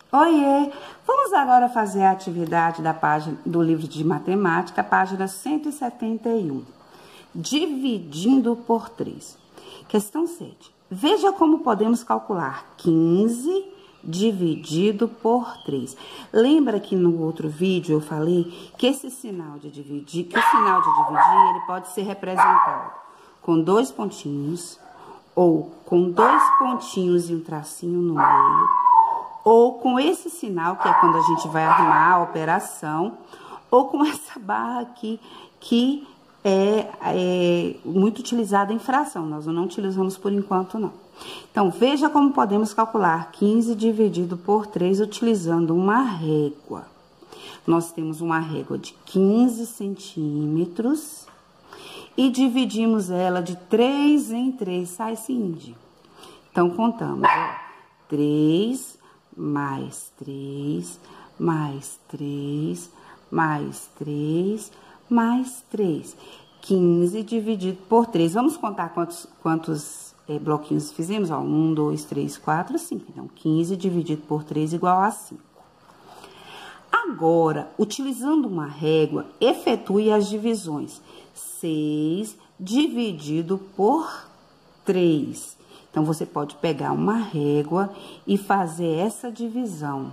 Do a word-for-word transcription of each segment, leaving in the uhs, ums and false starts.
Oiê! Vamos agora fazer a atividade da página do livro de matemática, página cento e setenta e um. Dividindo por três. Questão sete. Veja como podemos calcular quinze dividido por três. Lembra que no outro vídeo eu falei que esse sinal de dividir, que o sinal de dividir, ele pode ser representado com dois pontinhos, ou com dois pontinhos e um tracinho no meio, ou com esse sinal, que é quando a gente vai arrumar a operação, ou com essa barra aqui, que é, é muito utilizada em fração. Nós não utilizamos por enquanto, não. Então, veja como podemos calcular quinze dividido por três utilizando uma régua. Nós temos uma régua de quinze centímetros e dividimos ela de três em três, sai Cindy. Então, contamos, ó, três mais três, mais três, mais três, mais três. quinze dividido por três. Vamos contar quantos, quantos é, bloquinhos fizemos? Ó, um, dois, três, quatro, cinco. Então, quinze dividido por três igual a cinco. Agora, utilizando uma régua, efetue as divisões. seis dividido por três. Então, você pode pegar uma régua e fazer essa divisão.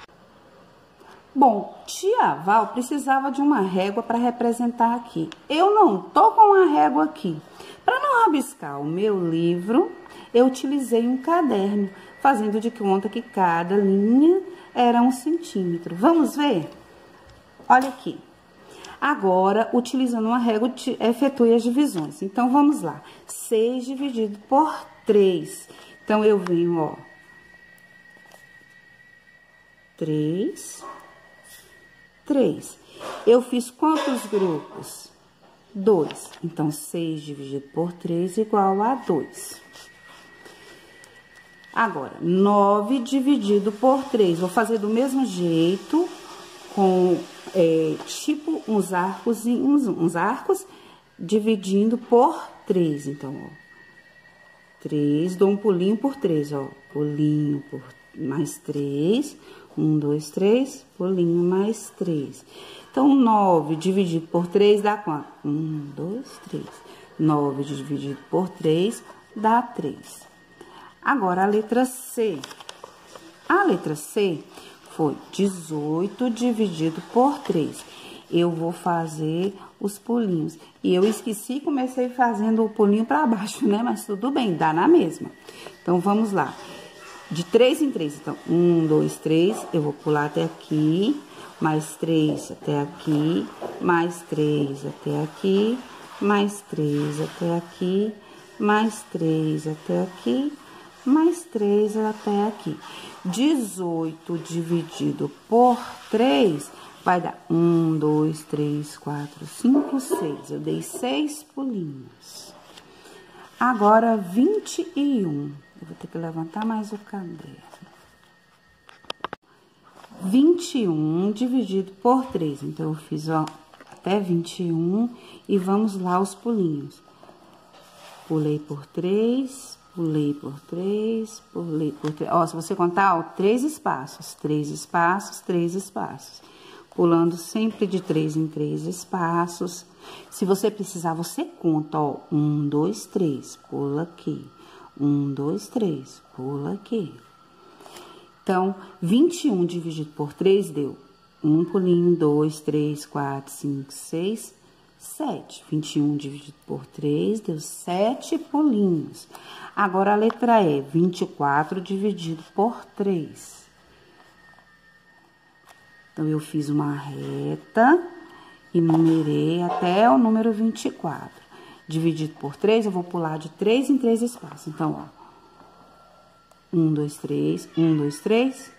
Bom, tia Val precisava de uma régua para representar aqui. Eu não tô com uma régua aqui. Para não rabiscar o meu livro, eu utilizei um caderno, fazendo de conta que cada linha era um centímetro. Vamos ver? Olha aqui. Agora, utilizando uma régua, efetue as divisões. Então, vamos lá. seis dividido por três. Então, eu venho, ó. três. três. Eu fiz quantos grupos? dois. Então, seis dividido por três igual a dois. Agora, nove dividido por três. Vou fazer do mesmo jeito, com, é, tipo, uns arcos, uns, uns arcos, dividindo por três. Então, ó, três, dou um pulinho por três, ó, pulinho por mais três, um, dois, três, pulinho mais três. Então, nove dividido por três dá quanto? um, dois, três. nove dividido por três dá três. Agora, a letra C. A letra C foi dezoito dividido por três. Eu vou fazer os pulinhos. E eu esqueci e comecei fazendo o pulinho para baixo, né? Mas tudo bem, dá na mesma. Então, vamos lá. De três em três. Então, um, dois, três. Eu vou pular até aqui. Mais três até aqui. Mais três até aqui. Mais três até aqui. Mais três até aqui. Mais três até aqui. dezoito dividido por três vai dar um, dois, três, quatro, cinco, seis. Eu dei seis pulinhos. Agora, vinte e um. Eu vou ter que levantar mais o caderno. vinte e um dividido por três. Então, eu fiz, ó, até vinte e um e vamos lá os pulinhos. Pulei por três. Pulei por três, pulei por três. Ó, se você contar, ó, três espaços, três espaços, três espaços. Pulando sempre de três em três espaços. Se você precisar, você conta, ó, um, dois, três, pula aqui. Um, dois, três, pula aqui. Então, vinte e um dividido por três deu um pulinho, dois, três, quatro, cinco, seis, sete. vinte e um dividido por três deu sete pulinhos. Agora, a letra E, vinte e quatro dividido por três. Então, eu fiz uma reta e numerei até o número vinte e quatro. Dividido por três, eu vou pular de três em três espaços. Então, ó. um, dois, três, um, dois, três.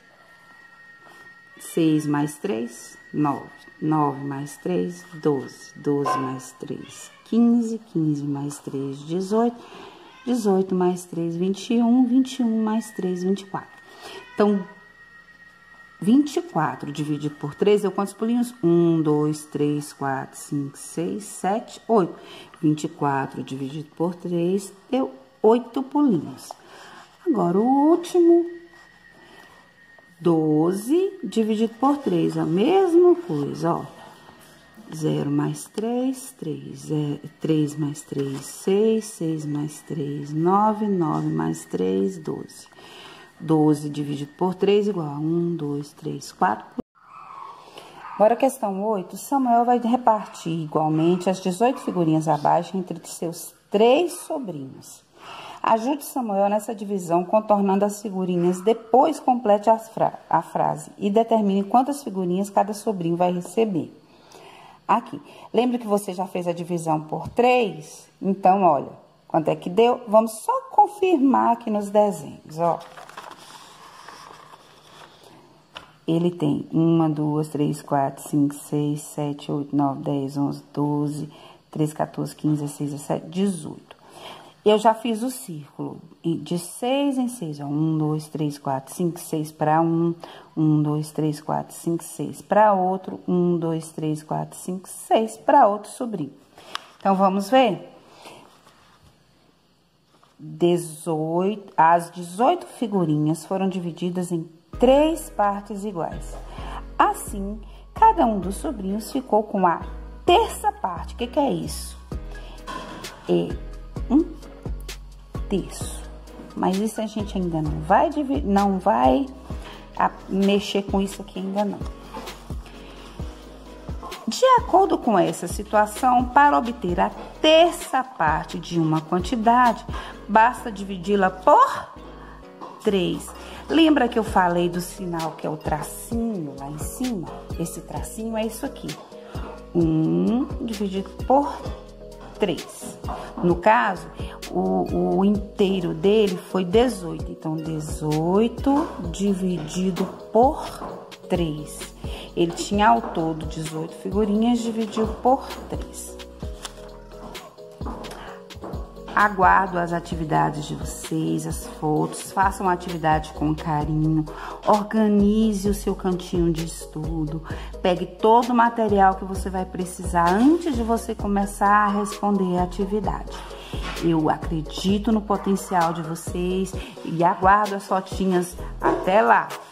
seis mais três, nove. nove mais três, doze. doze mais três, quinze. quinze mais três, dezoito. dezoito mais três, vinte e um. vinte e um mais três, vinte e quatro. Então, vinte e quatro dividido por três deu quantos pulinhos? um, dois, três, quatro, cinco, seis, sete, oito. vinte e quatro dividido por três deu oito pulinhos. Agora, o último, doze dividido por três, a mesma coisa, ó. zero mais três, três. É, três mais três, seis. seis mais três, nove. nove mais três, doze. doze dividido por três igual a um, dois, três, quatro. Agora, questão oito. Samuel vai repartir igualmente as dezoito figurinhas abaixo entre seus três sobrinhos. Ajude Samuel nessa divisão, contornando as figurinhas, depois complete a, fra a frase e determine quantas figurinhas cada sobrinho vai receber. Aqui, lembra que você já fez a divisão por três? Então, olha, quanto é que deu? Vamos só confirmar aqui nos desenhos, ó. Ele tem uma, duas, três, quatro, cinco, seis, sete, oito, nove, dez, onze, doze, treze, quatorze, quinze, dezesseis, dezessete, dezoito. Eu já fiz o círculo de seis em seis, ó. um, dois, três, quatro, cinco, seis para um. um, dois, três, quatro, cinco, seis para outro. um, dois, três, quatro, cinco, seis para outro sobrinho. Então, vamos ver? dezoito, as dezoito figurinhas foram divididas em três partes iguais. Assim, cada um dos sobrinhos ficou com a terça parte. O que que é isso? É um terço. Mas isso a gente ainda não vai dividir, não vai a, mexer com isso aqui ainda não. De acordo com essa situação, para obter a terça parte de uma quantidade, basta dividi-la por três. Lembra que eu falei do sinal que é o tracinho lá em cima? Esse tracinho é isso aqui. um dividido por três. No caso, o, o inteiro dele foi dezoito. Então, dezoito dividido por três. Ele tinha ao todo dezoito figurinhas, dividiu por três. Aguardo as atividades de vocês, as fotos, façam a atividade com carinho, organize o seu cantinho de estudo, pegue todo o material que você vai precisar antes de você começar a responder a atividade. Eu acredito no potencial de vocês e aguardo as fotinhas. Até lá!